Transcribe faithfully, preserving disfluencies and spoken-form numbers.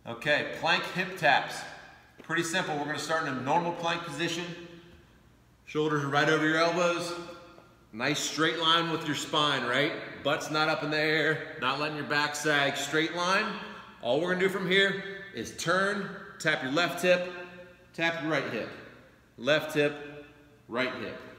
Okay, plank hip taps. Pretty simple. We're going to start in a normal plank position. Shoulders are right over your elbows. Nice straight line with your spine, right? Butt's not up in the air, not letting your back sag. Straight line. All we're going to do from here is turn, tap your left hip, tap your right hip. Left hip, right hip.